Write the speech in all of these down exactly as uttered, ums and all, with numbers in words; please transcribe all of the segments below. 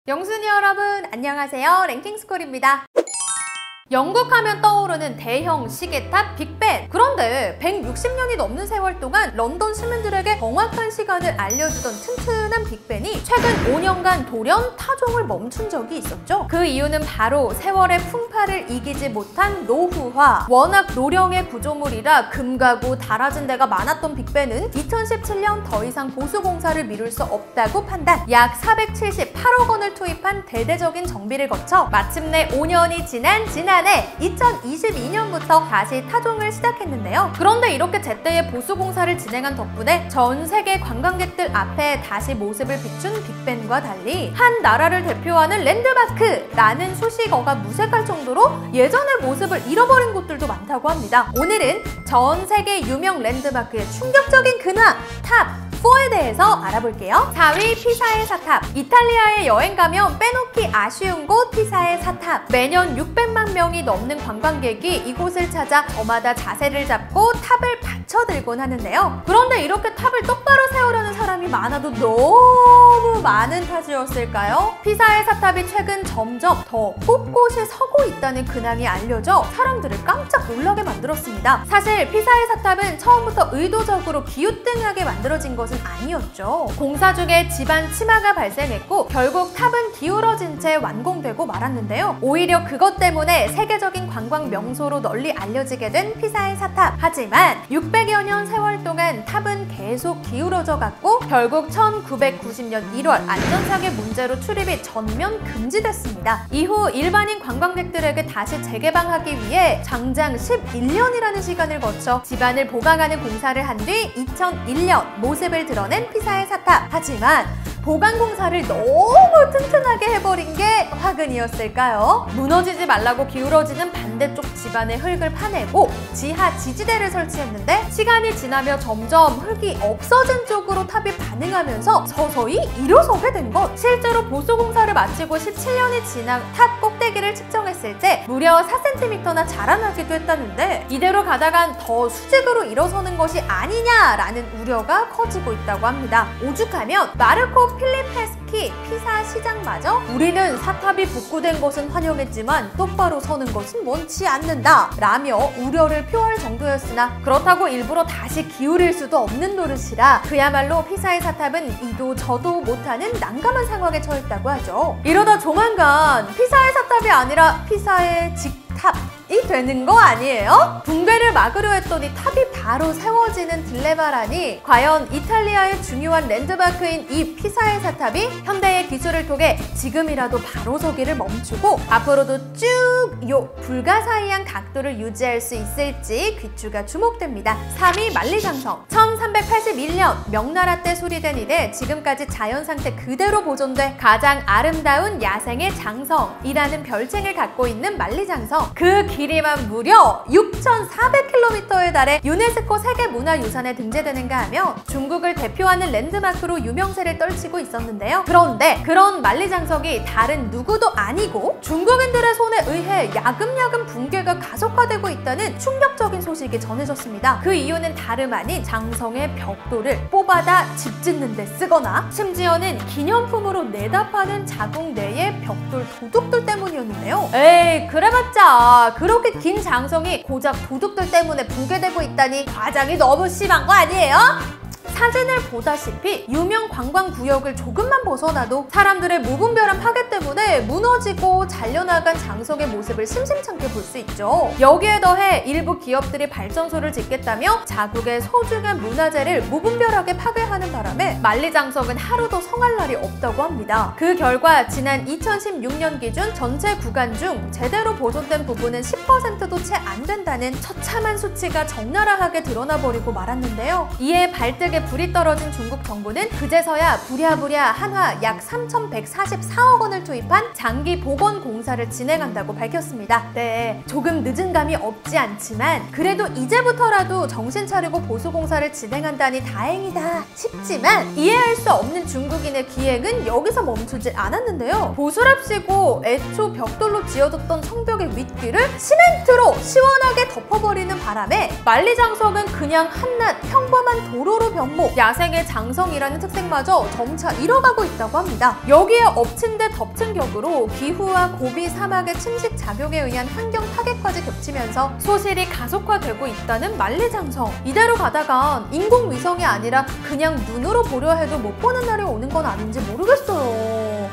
영순이 여러분 안녕하세요. 랭킹스쿨입니다. 영국 하면 떠오르는 대형 시계탑 빅벤. 그런데 백육십 년이 넘는 세월 동안 런던 시민들에게 정확한 시간을 알려주던 튼튼한 빅벤이 최근 오 년간 돌연 타종을 멈춘 적이 있었죠. 그 이유는 바로 세월의 풍파를 이기지 못한 노후화. 워낙 노령의 구조물이라 금가고 닳아진 데가 많았던 빅벤은 이천십칠 년 더 이상 보수 공사를 미룰 수 없다고 판단. 약 사백칠십팔억 원을 투입한 대대적인 정비를 거쳐 마침내 오 년이 지난 지난 이천이십이 년부터 다시 타종을 시작했는데요. 그런데 이렇게 제때의 보수 공사를 진행한 덕분에 전 세계 관광객들 앞에 다시 모습을 비춘 빅벤과 달리 한 나라를 대표하는 랜드마크라는 수식어가 무색할 정도로 예전의 모습을 잃어버린 곳들도 많다고 합니다. 오늘은 전 세계 유명 랜드마크의 충격적인 근황 탑 사에 대해서 알아볼게요. 사 위 피사의 사탑. 이탈리아에 여행 가면 빼놓기 아쉬운 곳 피사의 사탑. 매년 육백만 명이 넘는 관광객이 이곳을 찾아 저마다 자세를 잡고 탑을 받쳐들곤 하는데요. 그런데 이렇게 탑을 똑바로 세우려는 사람이 많아도 너무 많은 탓이었을까요? 피사의 사탑이 최근 점점 더 꼿꼿이 서고 있다는 근황이 알려져 사람들을 깜짝 놀라게 만들었습니다. 사실 피사의 사탑은 처음부터 의도적으로 기우뚱하게 만들어진 것은 아니었죠. 공사 중에 집안 침하가 발생했고 결국 탑은 기울어진 채 완공되고 말았는데요. 오히려 그것 때문에 세계적인 관광 명소로 널리 알려지게 된 피사의 사탑. 하지만 육백여 년 세월 동안 탑은 계속 기울어져 갔고 결국 천구백구십 년 일월 안전상의 문제로 출입이 전면 금지됐습니다. 이후 일반인 관광객들에게 다시 재개방하기 위해 장장 십일 년이라는 시간을 거쳐 집안을 보강하는 공사를 한 뒤 이천일 년 모습을 드러낸 피사의 사탑. 하지만 보강 공사를 너무 튼튼하게 해버린 게 화근이었을까요? 무너지지 말라고 기울어지는 반대쪽 집안의 흙을 파내고 지하 지지대를 설치했는데 시간이 지나며 점점 흙이 없어진 쪽으로 탑이 반응하면서 서서히 일어서게 된 것. 실제로 보수 공사를 마치고 십칠 년이 지난 탑 꼭대기를 측정했을 때 무려 사 센티미터나 자라나기도 했다는데 이대로 가다간 더 수직으로 일어서는 것이 아니냐라는 우려가 커지고 있다고 합니다. 오죽하면 마르코 필리페스키 피사 시장마저 우리는 사탑이 복구된 것은 환영했지만 똑바로 서는 것은 원치 않는다 라며 우려를 표할 정도였으나 그렇다고 일부러 다시 기울일 수도 없는 노릇이라 그야말로 피사의 사탑은 이도 저도 못하는 난감한 상황에 처했다고 하죠. 이러다 조만간 피사의 사탑이 아니라 피사의 직탑 이 되는 거 아니에요? 붕괴를 막으려 했더니 탑이 바로 세워지는 딜레마라니 과연 이탈리아의 중요한 랜드마크인 이 피사의 사탑이 현대의 기술을 통해 지금이라도 바로 서기를 멈추고 앞으로도 쭉 요 불가사의한 각도를 유지할 수 있을지 귀추가 주목됩니다. 삼 위 만리장성. 천삼백팔십일 년 명나라 때 수리된 이래 지금까지 자연 상태 그대로 보존돼 가장 아름다운 야생의 장성이라는 별칭을 갖고 있는 만리장성. 그 길이만 무려 육천사백 킬로미터에 달해 유네스코 세계문화유산에 등재되는가 하며 중국을 대표하는 랜드마크로 유명세를 떨치고 있었는데요. 그런데 그런 만리장성이 다른 누구도 아니고 중국인들의 손에 의해 야금야금 붕괴가 가속화되고 있다는 충격적인 소식이 전해졌습니다. 그 이유는 다름 아닌 장성의 벽돌을 뽑아다 집 짓는 데 쓰거나 심지어는 기념품으로 내다 파는 자국 내의 벽돌 도둑들 때문이었는데요. 에이 그래봤자 그렇게 긴 장성이 고작 도둑들 때문에 붕괴되고 있다니 과장이 너무 심한 거 아니에요? 사진을 보다시피 유명 관광구역을 조금만 벗어나도 사람들의 무분별한 파괴 때문에 무너지고 잘려나간 장성의 모습을 심심찮게 볼 수 있죠. 여기에 더해 일부 기업들이 발전소를 짓겠다며 자국의 소중한 문화재를 무분별하게 파괴하는 바람에 만리장성은 하루도 성할 날이 없다고 합니다. 그 결과 지난 이천십육 년 기준 전체 구간 중 제대로 보존된 부분은 십 퍼센트도 채 안 된다는 처참한 수치가 적나라하게 드러나버리고 말았는데요. 이에 발등에 불이 떨어진 중국 정부는 그제서야 부랴부랴 한화 약 삼천백사십사억 원을 투입한 장기 보건공사를 진행한다고 밝혔습니다. 네, 조금 늦은 감이 없지 않지만 그래도 이제부터라도 정신 차리고 보수공사를 진행한다니 다행이다 싶지만 이해할 수 없는 중국인의 기행은 여기서 멈추질 않았는데요. 보수랍시고 애초 벽돌로 지어뒀던 성벽의 윗길을 시멘트로 시원하게 덮어버리는 바람에 만리장성은 그냥 한낱 평범한 도로로 변모, 야생의 장성이라는 특색마저 점차 잃어가고 있다고 합니다. 여기에 엎친 데 덮친 격으로 기후와 고비 사막의 침식 작용에 의한 환경 파괴까지 겹치면서 소실이 가속화되고 있다는 만리장성. 이대로 가다간 인공위성이 아니라 그냥 눈으로 보려 해도 못 보는 날이 오는 건 아닌지 모르겠어요.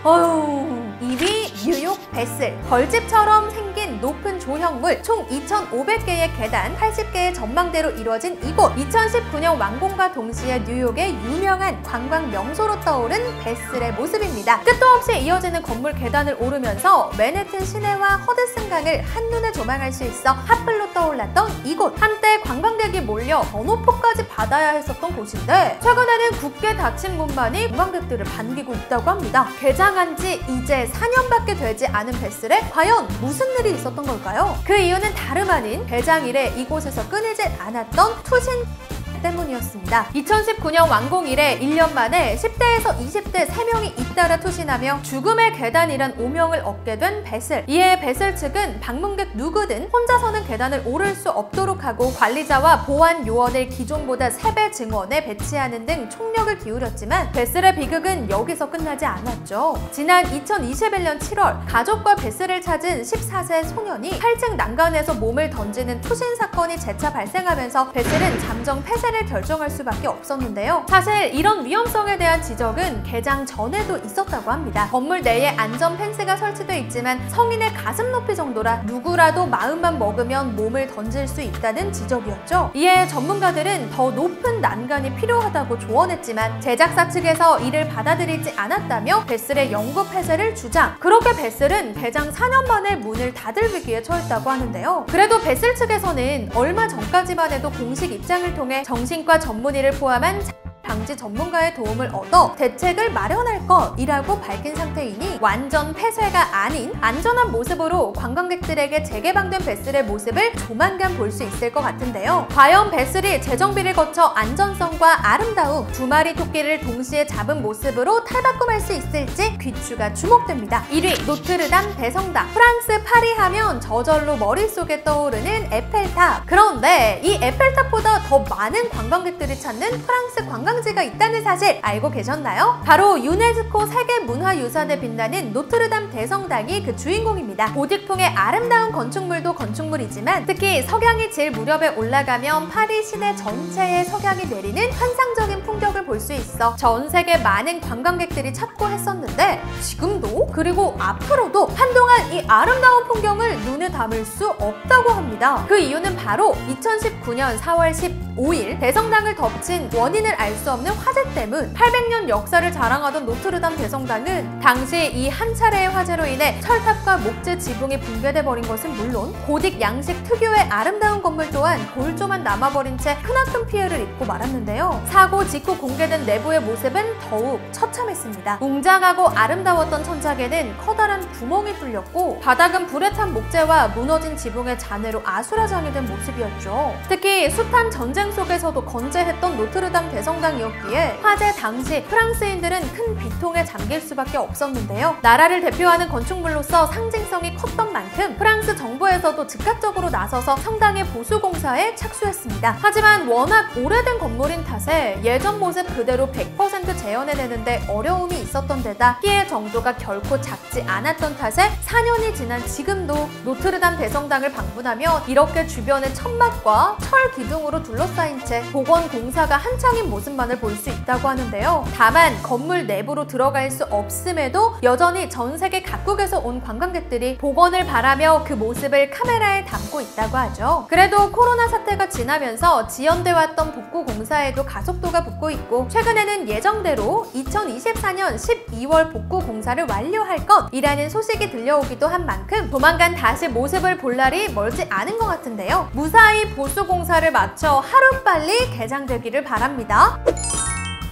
아유... 이 위 뉴욕 베슬. 벌집처럼 생긴 높은 조형물 총 이천오백 개의 계단, 팔십 개의 전망대로 이루어진 이곳. 이천십구 년 완공과 동시에 뉴욕의 유명한 관광 명소로 떠오른 베슬의 모습입니다. 끝도 없이 이어지는 건물 계단을 오르면서 맨해튼 시내와 허드슨 강을 한눈에 조망할 수 있어 핫플로 떠올랐던 이곳. 한때 관광객이 몰려 번호표까지 받아야 했었던 곳인데 최근에는 굳게 닫힌 문만이 관광객들을 반기고 있다고 합니다. 개장한 지 이제 사 년밖에 되지 않은 베슬에 과연 무슨 일이 있었던 걸까요? 그 이유는 다름 아닌 개장 이래 이곳에서 끊이질 않았던 투신 때문이었습니다. 이천십구 년 완공 이래 일 년 만에 십 대에서 이십 대 세 명이 잇따라 투신하며 죽음의 계단이란 오명을 얻게 된 베슬. 이에 베슬 측은 방문객 누구든 혼자서는 계단을 오를 수 없도록 하고 관리자와 보안 요원을 기존보다 세 배 증원에 배치하는 등 총력을 기울였지만 베슬의 비극은 여기서 끝나지 않았죠. 지난 이천이십일 년 칠월 가족과 베슬을 찾은 십사 세 소년이 팔 층 난간에서 몸을 던지는 투신 사건이 재차 발생하면서 베슬은 잠정 폐쇄 를 결정할 수밖에 없었는데요. 사실 이런 위험성에 대한 지적은 개장 전에도 있었다고 합니다. 건물 내에 안전 펜스가 설치돼 있지만 성인의 가슴 높이 정도라 누구라도 마음만 먹으면 몸을 던질 수 있다는 지적이었죠. 이에 전문가들은 더 높은 난간이 필요하다고 조언했지만 제작사 측에서 이를 받아들이지 않았다며 베슬의 영구 폐쇄를 주장. 그렇게 베슬은 개장 사 년 만에 문을 닫을 위기에 처했다고 하는데요. 그래도 베슬 측에서는 얼마 전까지만 해도 공식 입장을 통해 정신과 전문의를 포함한 방지 전문가의 도움을 얻어 대책을 마련할 것이라고 밝힌 상태이니 완전 폐쇄가 아닌 안전한 모습으로 관광객들에게 재개방된 베슬의 모습을 조만간 볼 수 있을 것 같은데요. 과연 베슬이 재정비를 거쳐 안전성과 아름다움, 두 마리 토끼를 동시에 잡은 모습으로 탈바꿈할 수 있을지 귀추가 주목됩니다. 일 위 노트르담 대성당. 프랑스 파리 하면 저절로 머릿속에 떠오르는 에펠탑. 그런데 이 에펠탑보다 더 많은 관광객들이 찾는 프랑스 관광 지가 있다는 사실 알고 계셨나요? 바로 유네스코 세계문화유산에 빛나는 노트르담 대성당이 그 주인공입니다. 고딕풍의 아름다운 건축물도 건축물이지만 특히 석양이 질 무렵에 올라가면 파리 시내 전체에 석양이 내리는 환상적인 풍경을 볼 수 있어 전 세계 많은 관광객들이 찾고 했었는데 지금도 그리고 앞으로도 한동안 이 아름다운 풍경을 눈에 담을 수 없다고 합니다. 그 이유는 바로 이천십구 년 사월 십오일 대성당을 덮친 원인을 알 수 없는 화재 때문. 팔백 년 역사를 자랑하던 노트르담 대성당은 당시 이 한 차례의 화재로 인해 철탑과 목재 지붕이 붕괴돼 버린 것은 물론 고딕 양식 특유의 아름다운 건물 또한 골조만 남아버린 채 크나큰 피해를 입고 말았는데요. 사고 직후 공개된 내부의 모습은 더욱 처참했습니다. 웅장하고 아름다웠던 천장에는 커다란 구멍이 뚫렸고 바닥은 불에 탄 목재와 무너진 지붕의 잔해로 아수라장이 된 모습이었죠. 특히 숱한 전쟁 속에서도 건재했던 노트르담 대성당이었기에 화재 당시 프랑스인들은 큰 비통에 잠길 수밖에 없었는데요. 나라를 대표하는 건축물로서 상징성이 컸던 만큼 프랑스 정부에서도 즉각적으로 나서서 성당의 보수 공사에 착수했습니다. 하지만 워낙 오래된 건물인 탓에 예전 모습 그대로 백 퍼센트 재현해내는데 어려움이 있었던 데다 피해 정도가 결코 작지 않았던 탓에 사 년이 지난 지금도 노트르담 대성당을 방문하면 이렇게 주변의 천막과 철 기둥으로 둘러싸인 채 복원 공사가 한창인 모습만을 볼 수 있다고 하는데요. 다만 건물 내부로 들어갈 수 없음에도 여전히 전 세계 각국에서 온 관광객들이 복원을 바라며 그 모습을 카메라에 담고 있다고 하죠. 그래도 코로나 사태가 지나면서 지연돼 왔던 복구 공사에도 가속도가 붙고 있고 최근에는 예정대로 이천이십사 년 십이월 복구 공사를 완료할 것이라는 소식이 들려오기도 한 만큼 조만간 다시 모습을 볼 날이 멀지 않은 것 같은데요. 무사히 보수 공사를 마쳐 하루빨리 개장되기를 바랍니다.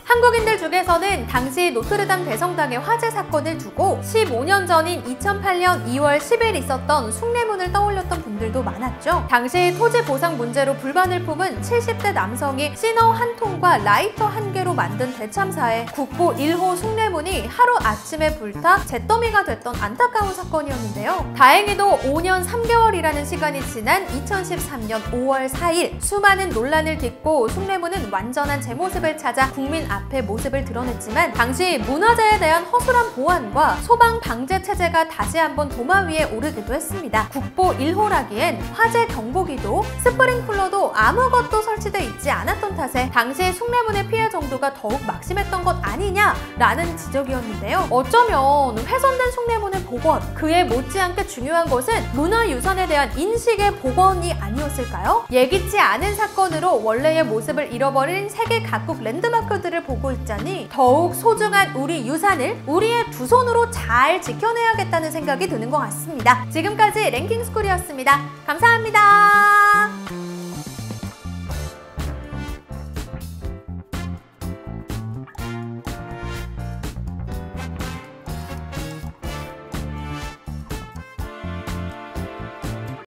한국인들 중에서는 당시 노트르담 대성당의 화재 사건을 두고 십오 년 전인 이천팔 년 이월 십일 있었던 숭례문을 떠올렸던 분들도 많았죠. 당시 토지 보상 문제로 불만을 품은 칠십 대 남성이 시너 한 통과 라이터 한 개로 만든 대참사에 국보 일 호 숭례문이 하루 아침에 불타 잿더미가 됐던 안타까운 사건이었는데요. 다행히도 오 년 삼 개월이라는 시간이 지난 이천십삼 년 오월 사일 수많은 논란을 딛고 숭례문은 완전한 제 모습을 찾아 국민 앞에 모습을 드러냈지만 당시 문화재에 대한 허술한 보안과 소방 방제 체제가 다시 한번 도마 위에 오르기도 했습니다. 국보 일 호라기엔 화재 경보기도 스프링쿨러도 아무것도 설치돼 있지 않았던 탓에 당시 숭례문의 피해 정도가 더욱 막심했던 것 아니냐라는 지적이었는데요. 어쩌면 훼손된 숭례문의 복원, 그에 못지않게 중요한 것은 문화유산에 대한 인식의 복원이 아니었을까요? 예기치 않은 사건으로 원래의 모습을 잃어버린 세계 각국 랜드마크들을 보고 있자니 더욱 소중한 우리 유산을 우리의 두 손으로 잘 지켜내야겠다는 생각이 드는 것 같습니다. 지금까지 랭킹스쿨이었습니다. 감사합니다.